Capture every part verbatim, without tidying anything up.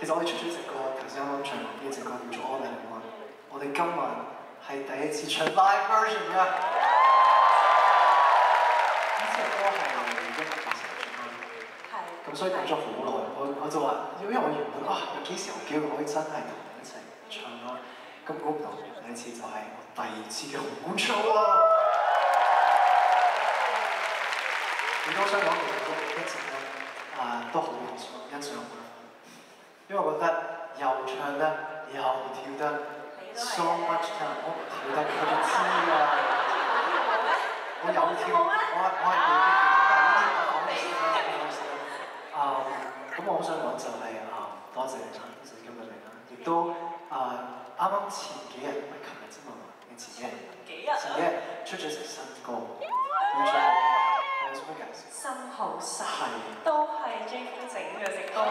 其實我哋出咗隻歌，頭先啱啱唱呢隻歌叫做《All That I Want》，我哋今晚係第一次唱 live version 㗎。呢隻歌係一九八四年出嘅，咁所以講咗好耐，我我就話，因為我原本啊有幾時有機會可以真係同你一齊唱咯，咁估唔到第一次就係我第二次嘅紅館 show 咯。亦都想講其實一直咧啊都好欣賞佢。因為我覺得又唱得又跳得 so much time， 我跳得佢哋知㗎。我有跳，我我係未必嘅，但係呢啲我講你先啦，唔好意思啦。啊，咁我好想講就係啊，多謝你啦，多謝今日嚟啦，亦都啊啱啱前幾日唔係琴日啫嘛，你前幾日前幾日出咗隻新歌，叫做有咩介紹？ 心好實，都係 J 夫整嘅隻歌。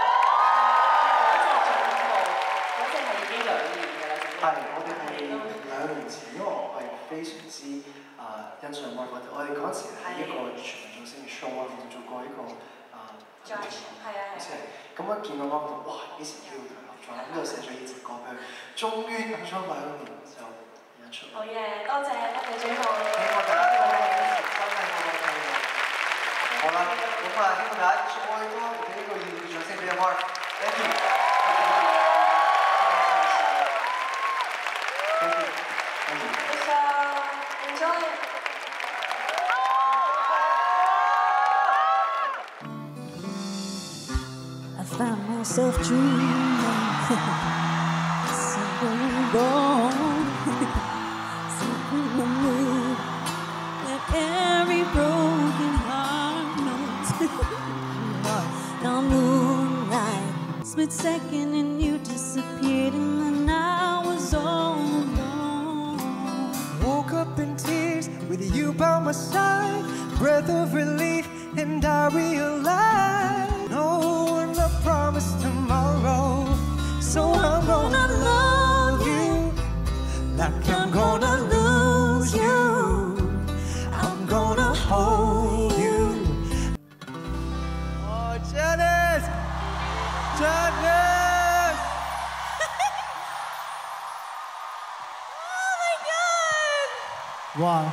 係，我哋係兩年前，因為我係非常之啊欣賞 Mark，我哋嗰陣時係一個全眾星嘅 show 啊，我哋做過一個啊，係啊，即係咁一見到 Mark，哇！幾時機會同佢合作？咁就寫咗呢隻歌俾佢，終於等咗兩年就演出。 好嘢，多謝多謝 J 夫。 希望大家都可以真係好好聽嘅。好啦，咁啊，希望大家再多俾呢個熱烈掌聲俾 Mark。Thank you。 Found myself dreaming, something wrong, something to move, that every broken heart knows. Now moonlight, split second and you disappeared and then I was all alone. Woke up in tears with you by my side, breath of relief and I realized no promise tomorrow, so I'm gonna love you like I'm gonna lose you. I'm gonna hold you. Oh, Janice! Janice! Oh my God! Wow!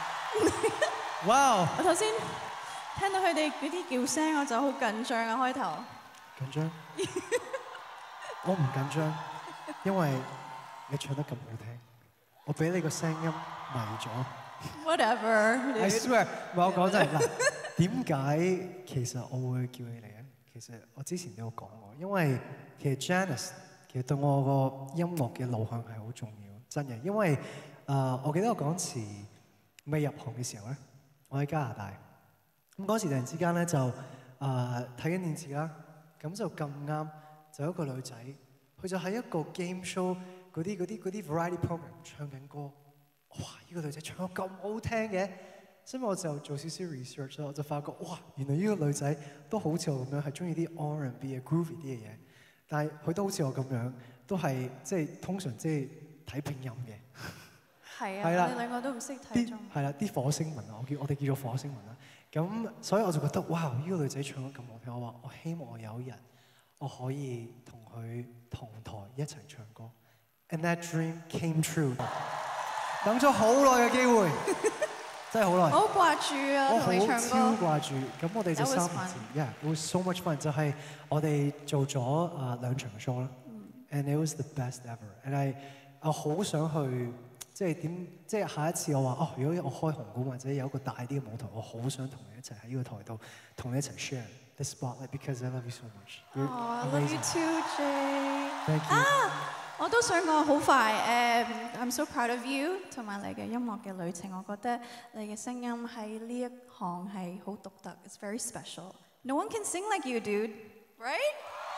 Wow! 我頭先聽到佢哋嗰啲叫聲，我就好緊張啊！開頭。 緊張？我唔緊張，因為你唱得咁好聽，我俾你個聲音迷咗。 Whatever。 I swear， 唔係我講真嗱，點解其實我會叫你嚟咧？其實我之前都有講過，因為其實 Janice 其實對我個音樂嘅路向係好重要，真嘅。因為誒、呃，我記得我嗰時未入行嘅時候咧，我喺加拿大，咁嗰時突然之間咧就誒睇緊電視啦。咁就咁啱，就有一個女仔，佢就喺一個 game show 嗰啲嗰啲嗰啲 variety program 唱緊歌，哇！呢個女仔唱得咁好聽嘅，所以我就做少少 research 啦，我就發覺哇，原來呢個女仔都好似我咁樣係中意啲 R and B 嘅 groovy 啲嘅嘢，但係佢都好似我咁樣，都係即係通常即係睇拼音嘅。 係啊，我哋兩個都唔識睇中。 係啦，啲火星文啊，我叫我哋叫做火星文啦。咁所以我就覺得哇！呢個女仔唱得咁好聽，我話我希望我有一日我可以同佢同台一齊唱歌。And that dream came true。等咗好耐嘅機會，真係好耐。 好掛住啊，同你唱歌。 我好超掛住。咁我哋就三年前 ，yeah，it was so much fun。就係我哋做咗啊兩場 show 啦。And it was the best ever。And I 我好想去。即係點？即係下一次我話哦，如果我開紅館或者有一個大啲嘅舞台，我好想同你一齊喺呢個台度同你一齊 share the spotlight because I love you so much. Oh, I love you too, Jay. Thank you. 啊，我都想講好快誒 ，I'm so proud of you 同埋你嘅音樂嘅旅程，我覺得你嘅聲音喺呢一行係好獨特 ，it's very special. No one can sing like you, dude, right?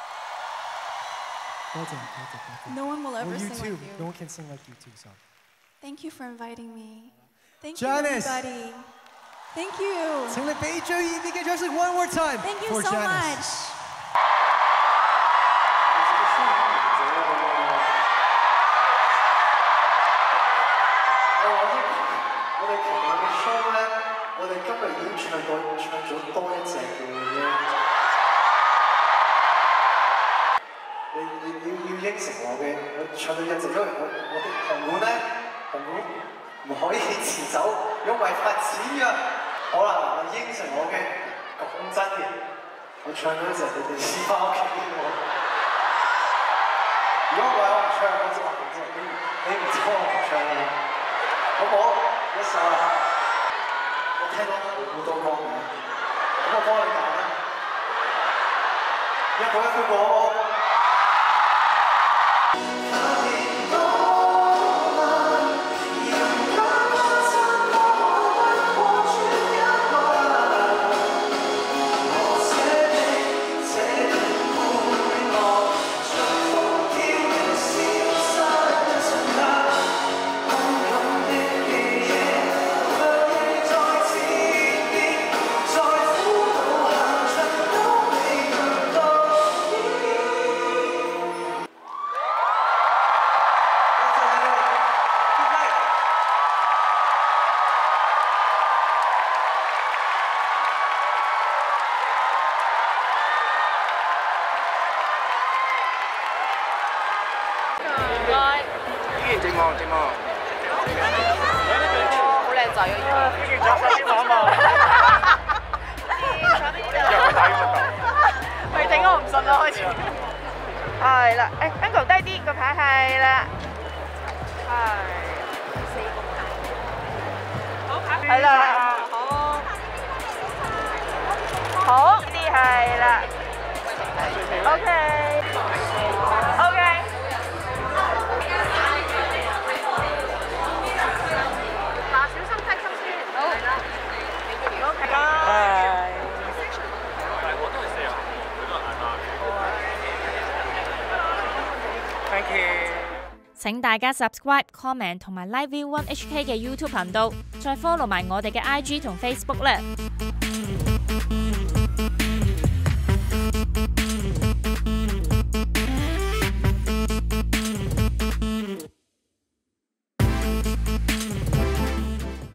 多謝多謝多謝。 No one will ever well, you sing too. like you. No one can sing like you too, so. Thank you for inviting me. Thank Janice. you, everybody. Thank you. 請你俾最熱烈嘅掌聲 one more time. Thank you for so Janice. much. 我哋琴晚嘅 show 咧，我哋今日已經唱過唱咗多一隻嘅啫。 應承我嘅，我唱到一直，因為我我的紅館咧，紅館唔可以遲走，如果違法錢㗎。好啦，嗱，我應承我嘅，講真嘅，我唱到一直，你哋先翻屋企喎。如果唔係我唔唱，我知我唔知，你你唔知我唔唱㗎啦，好唔好？一首啊，我聽到好多歌嘅，咁我幫你揀啦，一個一個講。 係啦，誒 Uncle 低啲個牌係啦，係四個，好係啦，好，好啲係啦 ，OK OK， 嗱小心低心先，好係啦 ，OK 係。 請大家 subscribe、comment 同埋 Live View One H K 嘅 YouTube 頻道，再 follow 埋我哋嘅 I G 同 Facebook 咧。